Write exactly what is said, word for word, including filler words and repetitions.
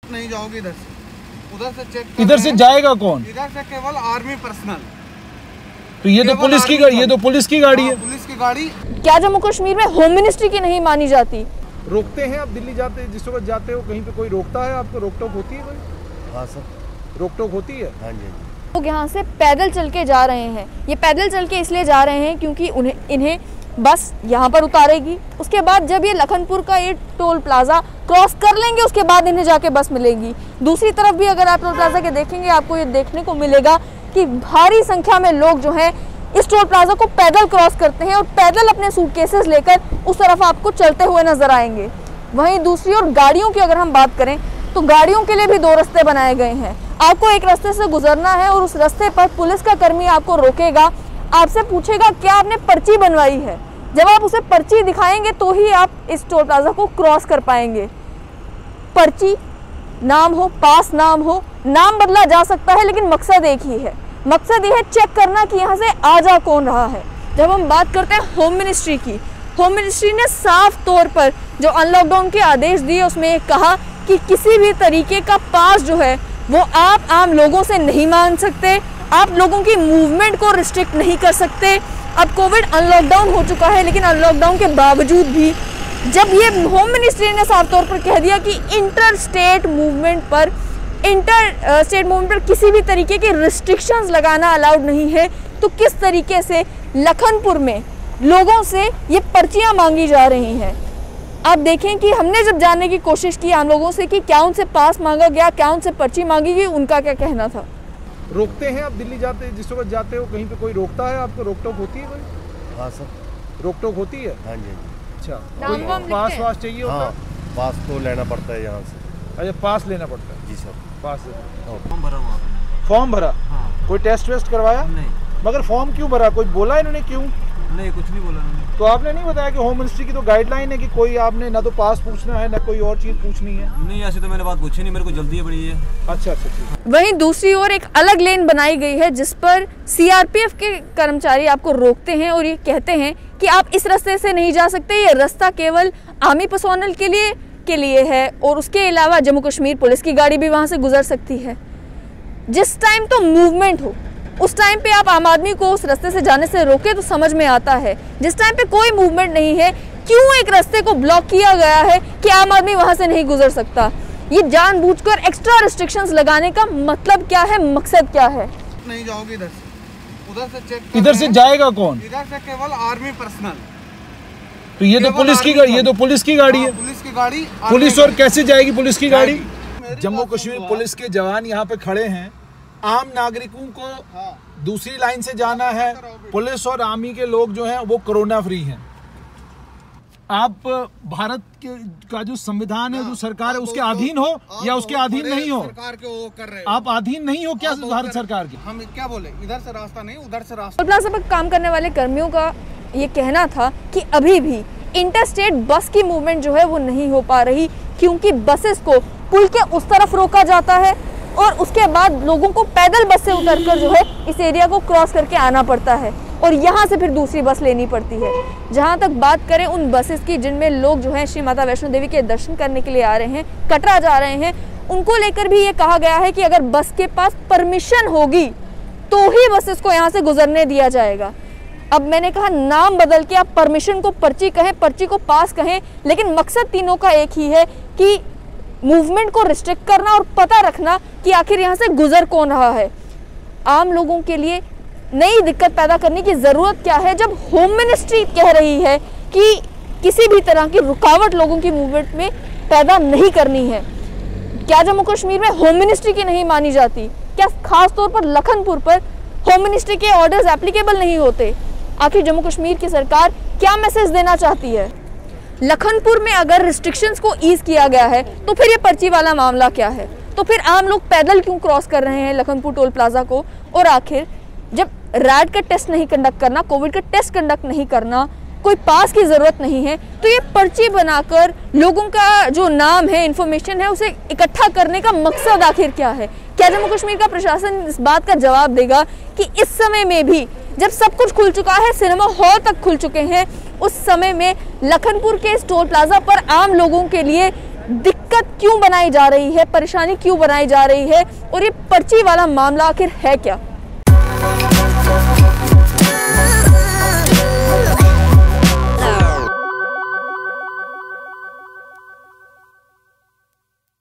नहीं जाओगे इधर से, उधर से चेक। इधर से जाएगा कौन? इधर से केवल आर्मी पर्सनल। तो ये तो पुलिस की गाड़ी, ये तो पुलिस की गाड़ी है। पुलिस की गाड़ी। क्या जम्मू कश्मीर में होम मिनिस्ट्री की नहीं मानी जाती? रोकते हैं आप दिल्ली जाते हैं, जिस वक्त जाते हो कहीं पे कोई रोकता है आपको? रोक टोक होती है कोई? हाँ सर, रोक टोक होती है। हाँ जी। लोग यहाँ से पैदल चल के जा रहे हैं। ये पैदल चल के इसलिए जा रहे हैं क्योंकि उन्हें इन्हें बस यहाँ पर उतारेगी। उसके बाद जब ये लखनपुर का ये टोल प्लाजा क्रॉस कर लेंगे उसके बाद इन्हें जाके बस मिलेगी। दूसरी तरफ भी अगर आप टोल प्लाजा के देखेंगे आपको ये देखने को मिलेगा कि भारी संख्या में लोग जो हैं इस टोल प्लाजा को पैदल क्रॉस करते हैं और पैदल अपने सूटकेसेस लेकर उस तरफ आपको चलते हुए नजर आएंगे। वहीं दूसरी ओर गाड़ियों की अगर हम बात करें तो गाड़ियों के लिए भी दो रास्ते बनाए गए हैं। आपको एक रास्ते से गुजरना है और उस रास्ते पर पुलिस का कर्मी आपको रोकेगा, आपसे पूछेगा क्या आपने पर्ची बनवाई है। जब आप उसे पर्ची दिखाएंगे तो ही आप इस टोल प्लाजा को क्रॉस कर पाएंगे। पर्ची, नाम हो, पास नाम हो, नाम बदला जा सकता है लेकिन मकसद एक ही है। मकसद ये है चेक करना कि यहाँ से आ जा कौन रहा है। जब हम बात करते हैं होम मिनिस्ट्री की, होम मिनिस्ट्री ने साफ तौर पर जो अनलॉकडाउन के आदेश दिए उसमें एक कहा कि किसी भी तरीके का पास जो है वो आप आम लोगों से नहीं मांग सकते, आप लोगों की मूवमेंट को रिस्ट्रिक्ट नहीं कर सकते। अब कोविड अनलॉकडाउन हो चुका है लेकिन अनलॉकडाउन के बावजूद भी जब ये होम मिनिस्ट्री ने साफ तौर पर कह दिया कि इंटर स्टेट मूवमेंट पर इंटर स्टेट मूवमेंट पर किसी भी तरीके की रिस्ट्रिक्शंस लगाना अलाउड नहीं है, तो किस तरीके से लखनपुर में लोगों से ये पर्चियां मांगी जा रही हैं। आप देखें कि हमने जब जानने की कोशिश की आम लोगों से कि क्या उनसे पास मांगा गया, क्या उनसे पर्ची मांगी गई, उनका क्या कहना था। रोकते हैं आप दिल्ली जाते हैं, जिस वक्त जाते हो कहीं पे कोई रोकता है आपको? रोक टोक होती है कोई? हाँ सर, रोक टोक होती है। हाँ जी। अच्छा, नाम वाम कोई पास लिखते वास चाहिए होता हाँ, है? पास तो लेना पड़ता है यहाँ से। अच्छा, पास लेना पड़ता है। जी सर। पास फॉर्म भरा हुआ है। फॉर्म भरा? हाँ। कोई टेस्ट वेस्ट करवाया? नहीं। मगर फॉर्म क्यों भरा, कोई बोला इन्होंने क्यों? नहीं, कुछ नहीं बोला उन्होंने। तो आपने नहीं बताया कि होम मिनिस्ट्री की तो गाइडलाइन है कि कोई आपने ना तो पास पूछना है ना कोई और चीज पूछनी है? नहीं, ऐसे तो मैंने बात पूछी नहीं, मेरे को जल्दी है बड़ी है। अच्छा अच्छा ठीक। वहीं दूसरी ओर एक अलग लेन बनाई गई है जिस पर सीआरपीएफ के कर्मचारी आपको रोकते हैं और ये कहते हैं कि आप इस रास्ते से नहीं जा सकते, ये रास्ता केवल आर्मी पर्सोनल के लिए के लिए है और उसके अलावा जम्मू कश्मीर पुलिस की गाड़ी भी वहां से गुजर सकती है। जिस टाइम तो मूवमेंट हो उस टाइम पे आप आम आदमी को उस रास्ते से जाने से रोके तो समझ में आता है। जिस टाइम पे कोई मूवमेंट नहीं है, क्यों एक रास्ते को ब्लॉक किया गया है कि आम आदमी वहां से नहीं गुजर सकता। ये जानबूझकर एक्स्ट्रा रिस्ट्रिक्शंस लगाने का मतलब क्या है, मकसद क्या है। नहीं जाओगे इधर से, उधर से चेक। इधर से जाएगा कौन? इधर से केवल आर्मी पर्सनल। तो ये तो पुलिस की गाड़ी, ये तो पुलिस की गाड़ी है। पुलिस की गाड़ी। पुलिस और कैसे जाएगी पुलिस की गाड़ी? जम्मू कश्मीर पुलिस के जवान यहाँ पे खड़े हैं, आम नागरिकों को दूसरी लाइन से जाना है। पुलिस और आर्मी के लोग जो हैं वो कोरोना फ्री हैं। आप भारत के का जो संविधान है, जो सरकार है, उसके अधीन हो या उसके अधीन नहीं हो? सरकार के वो कर रहे आप अधीन नहीं हो क्या भारत सरकार की? हम क्या बोले, इधर से रास्ता नहीं उधर से रास्ता। टोल प्लाजा पर काम करने वाले कर्मियों का ये कहना था कि अभी भी इंटरस्टेट बस की मूवमेंट जो है वो नहीं हो पा रही क्योंकि बसेस को पुल के उस तरफ रोका जाता है और उसके बाद लोगों को पैदल बस से उतरकर जो है इस एरिया को क्रॉस करके आना पड़ता है और यहाँ से फिर दूसरी बस लेनी पड़ती है। जहाँ तक बात करें उन बसेस की जिनमें लोग जो है श्री माता वैष्णो देवी के दर्शन करने के लिए आ रहे हैं, कटरा जा रहे हैं, उनको लेकर भी ये कहा गया है कि अगर बस के पास परमिशन होगी तो ही बसेस को यहाँ से गुजरने दिया जाएगा। अब मैंने कहा नाम बदल के आप परमिशन को पर्ची कहें, पर्ची को पास कहें, लेकिन मकसद तीनों का एक ही है कि मूवमेंट को रिस्ट्रिक्ट करना और पता रखना कि आखिर यहाँ से गुजर कौन रहा है। आम लोगों के लिए नई दिक्कत पैदा करने की ज़रूरत क्या है जब होम मिनिस्ट्री कह रही है कि किसी भी तरह की रुकावट लोगों की मूवमेंट में पैदा नहीं करनी है। क्या जम्मू कश्मीर में होम मिनिस्ट्री की नहीं मानी जाती? क्या खास तौर पर लखनपुर पर होम मिनिस्ट्री के ऑर्डर्स एप्लीकेबल नहीं होते? आखिर जम्मू कश्मीर की सरकार क्या मैसेज देना चाहती है? लखनपुर में अगर रिस्ट्रिक्शंस को ईज किया गया है तो फिर ये पर्ची वाला मामला क्या है? तो फिर आम लोग पैदल क्यों क्रॉस कर रहे हैं लखनपुर टोल प्लाजा को? और आखिर जब रैट का टेस्ट नहीं कंडक्ट करना, कोविड का टेस्ट कंडक्ट नहीं करना, कोई पास की ज़रूरत नहीं है, तो ये पर्ची बनाकर लोगों का जो नाम है, इन्फॉर्मेशन है, उसे इकट्ठा करने का मकसद आखिर क्या है? क्या जम्मू कश्मीर का प्रशासन इस बात का जवाब देगा कि इस समय में भी जब सब कुछ खुल चुका है, सिनेमा हॉल तक खुल चुके हैं, उस समय में लखनपुर के इस टोल प्लाजा पर आम लोगों के लिए दिक्कत क्यों बनाई जा रही है, परेशानी क्यों बनाई जा रही है और ये पर्ची वाला मामला आखिर है क्या।